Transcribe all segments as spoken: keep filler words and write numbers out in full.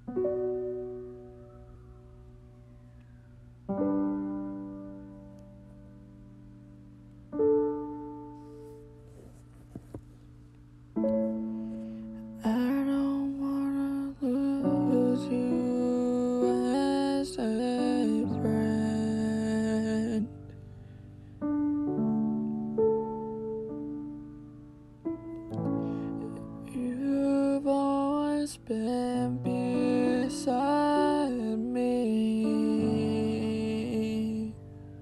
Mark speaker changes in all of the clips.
Speaker 1: don't wanna lose you as a friend. You've always been beside me.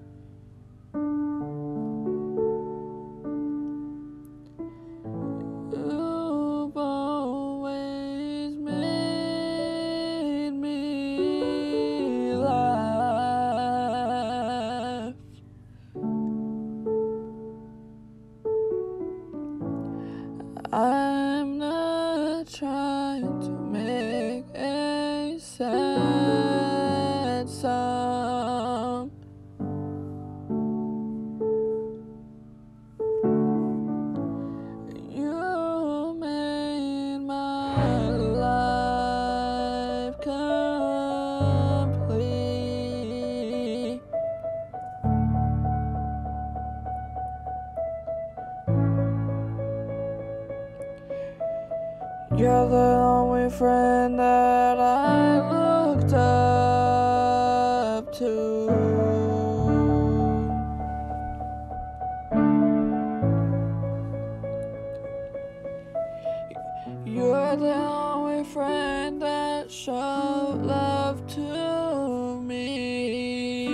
Speaker 1: You've always made me laugh. I'm not trying to make a sad song. You made my life complete. You're the only friend that I looked up to. You're the only friend that showed love to me.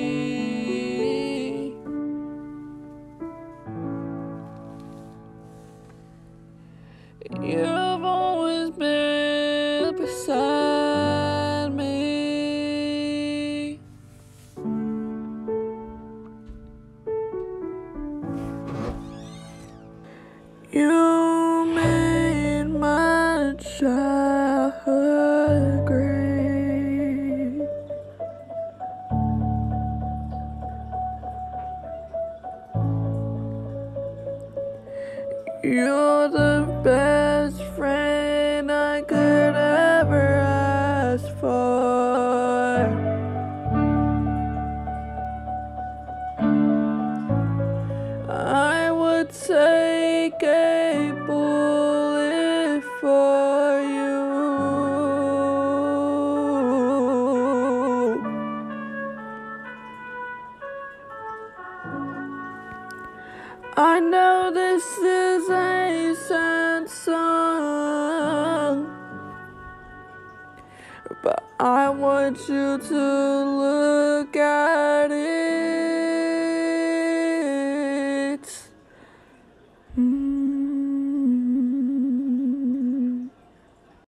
Speaker 1: You've always been beside me. You made my childhood great. You're the best friend I could ever ask for. I would take a bullet for you. I know this is a sad song, but I want you to look at it. Mm.